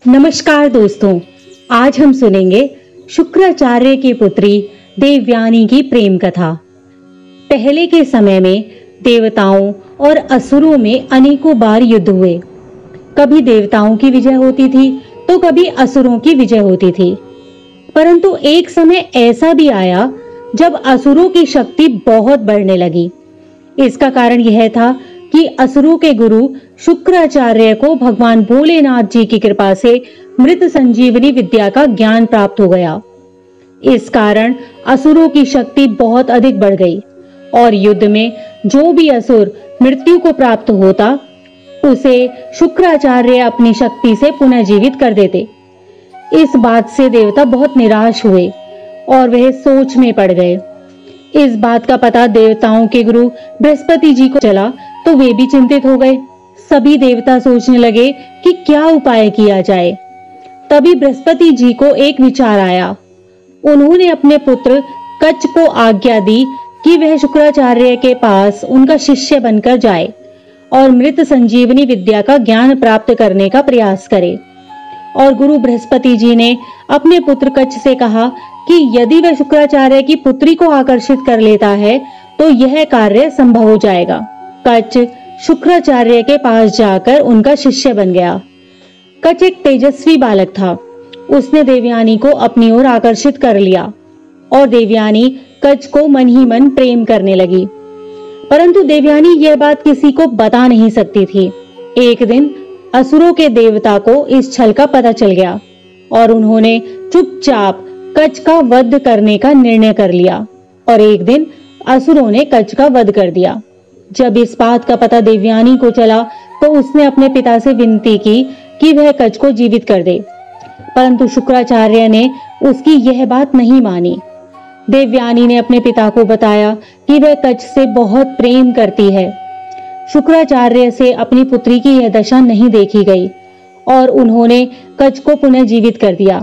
नमस्कार दोस्तों, आज हम सुनेंगे शुक्राचार्य की पुत्री देवयानी की प्रेम कथा। पहले के समय में देवताओं और असुरों में अनेकों बार युद्ध हुए। कभी देवताओं की विजय होती थी तो कभी असुरों की विजय होती थी। परंतु एक समय ऐसा भी आया जब असुरों की शक्ति बहुत बढ़ने लगी। इसका कारण यह था कि असुरों के गुरु शुक्राचार्य को भगवान भोलेनाथ जी की कृपा से मृत संजीवनी विद्या का ज्ञान प्राप्त हो गया। इस कारण असुरों की शक्ति बहुत अधिक बढ़ गई और युद्ध में जो भी असुर मृत्यु को प्राप्त होता उसे शुक्राचार्य अपनी शक्ति से पुनर्जीवित कर देते। इस बात से देवता बहुत निराश हुए और वह सोच में पड़ गए। इस बात का पता देवताओं के गुरु बृहस्पति जी को चला तो वे भी चिंतित हो गए। सभी देवता सोचने लगे कि क्या उपाय किया जाए। तभी बृहस्पति जी को एक विचार आया। उन्होंने अपने पुत्र कच्छ को आज्ञा दी कि वह शुक्राचार्य के पास उनका शिष्य बनकर जाए और मृत संजीवनी विद्या का ज्ञान प्राप्त करने का प्रयास करे। और गुरु बृहस्पति जी ने अपने पुत्र कच्छ से कहा कि यदि वह शुक्राचार्य की पुत्री को आकर्षित कर लेता है तो यह कार्य संभव हो जाएगा। कच्छ शुक्राचार्य के पास जाकर उनका शिष्य बन गया। कच्छ एक तेजस्वी बालक था। उसने देवयानी को अपनी ओर आकर्षित कर लिया और देवयानी कच्छ को मन ही मन प्रेम करने लगी। परंतु देवयानी यह बात किसी को बता नहीं सकती थी। एक दिन असुरों के देवता को इस छल का पता चल गया और उन्होंने चुपचाप कच्छ का वध करने का निर्णय कर लिया और एक दिन असुरों ने कच्छ का वध कर दिया। जब इस बात का पता देवयानी को चला तो उसने अपने पिता से विनती की कि वह कच्छ को जीवित कर दे, परंतु शुक्राचार्य ने उसकी यह बात नहीं मानी। देवयानी ने अपने पिता को बताया कि वह कच्छ से बहुत प्रेम करती है। शुक्राचार्य से अपनी पुत्री की यह दशा नहीं देखी गई और उन्होंने कच्छ को पुनः जीवित कर दिया।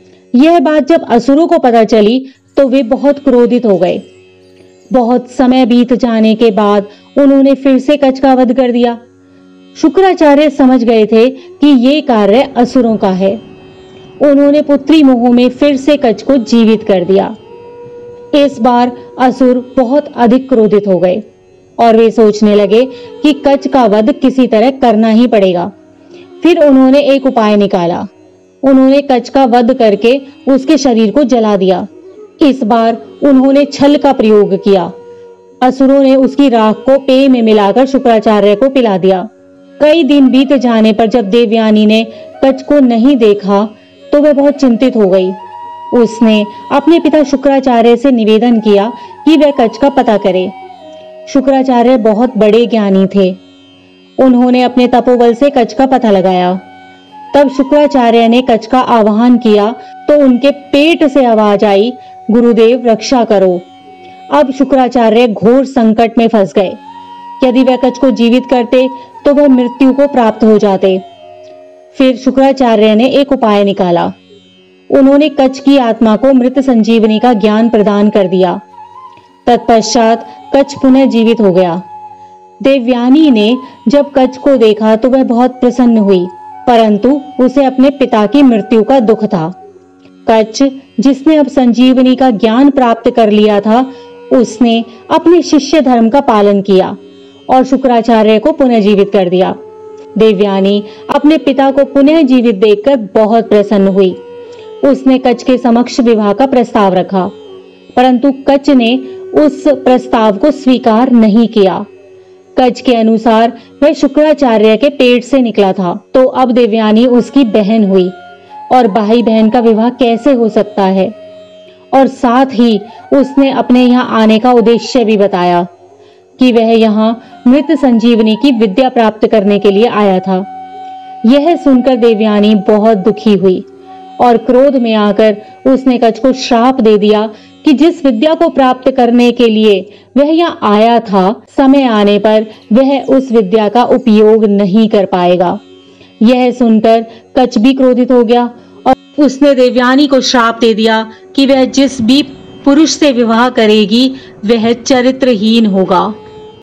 यह बात जब असुरों को पता चली तो वे बहुत क्रोधित हो गए। बहुत समय बीत जाने के बाद उन्होंने फिर से कच्छ का वध कर दिया। शुक्राचार्य समझ गए थे कि ये कार्य असुरों का है। उन्होंने पुत्री मोह में फिर से कच्छ को जीवित कर दिया। इस बार असुर बहुत अधिक क्रोधित हो गए और वे सोचने लगे कि कच्छ का वध किसी तरह करना ही पड़ेगा। फिर उन्होंने एक उपाय निकाला। उन्होंने कच्छ का वध करके उसके शरीर को जला दिया। इस बार उन्होंने छल का प्रयोग किया। असुरों ने उसकी राख को पेय में मिलाकर शुक्राचार्य को पिला दिया। कई दिन बीत जाने पर जब देवयानी ने कच्छ को नहीं देखा तो वह बहुत चिंतित हो गई। उसने अपने पिता शुक्राचार्य से निवेदन किया कि वह कच्छ का पता करे। शुक्राचार्य बहुत बड़े ज्ञानी थे। उन्होंने अपने तपोबल से कच्छ का पता लगाया। तब शुक्राचार्य ने कच्छ का आवाहन किया तो उनके पेट से आवाज आई, गुरुदेव रक्षा करो। अब शुक्राचार्य घोर संकट में फंस गए। यदि वह कच्छ को जीवित करते तो वह मृत्यु को प्राप्त हो जाते। फिर शुक्राचार्य ने एक उपाय निकाला। उन्होंने कच्छ की आत्मा को मृत संजीवनी का ज्ञान प्रदान कर दिया। तत्पश्चात कच्छ पुनः जीवित हो गया। देवयानी ने जब कच्छ को देखा तो वह बहुत प्रसन्न हुई, परंतु उसे अपने पिता की मृत्यु का दुख था। कच्छ, जिसने अब संजीवनी का ज्ञान प्राप्त कर लिया था, उसने अपने शिष्य धर्म का पालन किया और शुक्राचार्य को पुनः जीवित कर दिया। देवयानी अपने पिता को पुनः जीवित देखकर बहुत प्रसन्न हुई। उसने कच्छ के समक्ष विवाह का प्रस्ताव रखा, परंतु कच्छ ने उस प्रस्ताव को स्वीकार नहीं किया। कच्छ के अनुसार वह शुक्राचार्य के पेट से निकला था, तो अब देवयानी उसकी बहन हुई और भाई बहन का विवाह कैसे हो सकता है। और साथ ही उसने अपने यहाँ आने का उद्देश्य भी बताया कि वह यहाँ मृत संजीवनी की विद्या प्राप्त करने के लिए आया था। यह सुनकर देवयानी बहुत दुखी हुई और क्रोध में आकर उसने कच्छ को श्राप दे दिया कि जिस विद्या को प्राप्त करने के लिए वह यहाँ आया था, समय आने पर वह उस विद्या का उपयोग नहीं कर पाएगा। यह सुनकर कच्छ भी क्रोधित हो गया और उसने देवयानी को श्राप दे दिया कि वह जिस भी पुरुष से विवाह करेगी वह चरित्रहीन होगा।